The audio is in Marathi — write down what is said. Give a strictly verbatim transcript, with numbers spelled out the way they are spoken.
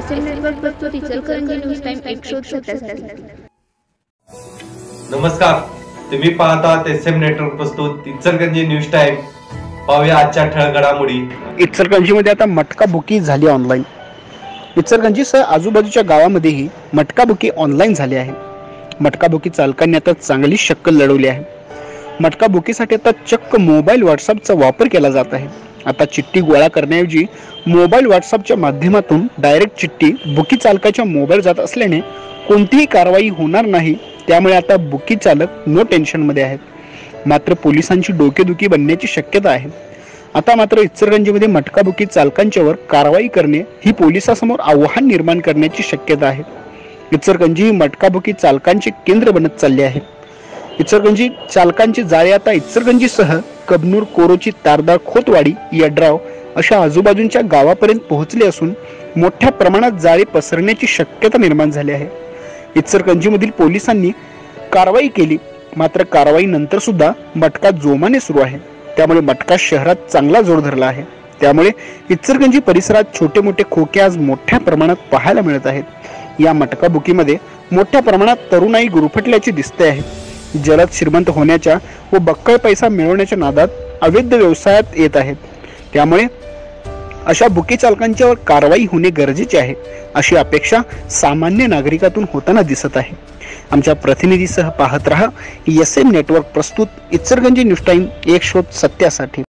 एस एम नेटवर्क प्रस्तुत इचलकरंजी न्यूज टाइम एक शोध सत्यासाठी। नमस्कार, तुम्ही पाहतात एस एम नेटवर्क प्रस्तुत इचलकरंजी न्यूज टाइम। पाहूया आजच्या ठळक घडामोडी। इचलकरंजीमध्ये आता मटका बुकी झाली ऑनलाईन। इचलकरंजीसह आजूबाजूच्या गावामध्येही मटका बुकी ऑनलाईन झाली आहे। मटका बुकी चालकांनी आता चांगली शक्कल लढवली आहे। मटका बुकीसाठी आता चक्क मोबाईल व्हॉट्सअपचा वापर केला जात आहे। आता चिठ्ठी गोळा करण्याऐवजी मोबाईल व्हॉट्सअपच्या माध्यमातून डायरेक्ट चिठ्ठी बुकी चालकाच्या मोबाईल जात असल्याने कोणतीही कारवाई होणार नाही। त्यामुळे आता बुकी चालक नो टेन्शन मध्ये आहेत। मात्र पोलिसांची डोकेदुखी बनण्याची शक्यता आहे। आता मात्र इचलकरंजीमध्ये मटका बुकी चालकांच्यावर कारवाई करणे ही पोलिसांसमोर आव्हान निर्माण करण्याची शक्यता आहे। इचलकरंजी मटका बुकी चालकांचे केंद्र बनत चालले आहे। इचलकरंजी चालकांची जाळे आता इचलकरंजीसह कबनूर, कोरोची, तारदाळ, खोतवाडी, यड्राव अशा आजूबाजूच्या गावापर्यंत पोहोचले असून मोठ्या प्रमाणात जाळे पसरण्याची शक्यता निर्माण झाली आहे। इचलकरंजीमधील पोलिसांनी कारवाई केली, मात्र कारवाई नंतर सुद्धा मटका जोमाने सुरू आहे। त्यामुळे मटका शहरात चांगला जोर धरला आहे। त्यामुळे इचलकरंजी परिसरात छोटे मोठे खोके आज मोठ्या प्रमाणात पाहायला मिळत आहेत। या मटका बुकीमध्ये मोठ्या प्रमाणात तरुणाई गुरफटल्याची दिसते आहे। जलद श्रीमंत होण्याच्या व बक्कळ पैसा मिळवण्याच्या नादात अवैध व्यवसायात येत आहेत। त्यामुळे अशा बुकी चालकांच्यावर कारवाई होणे गरजेचे आहे, अशी अपेक्षा सामान्य नागरिकातून होताना दिसत आहे। आमच्या प्रतिनिधीसह पाहत रहा एस एम नेटवर्क प्रस्तुत इचलकरंजी न्यूज टाइम एक शोध सत्यासाठी।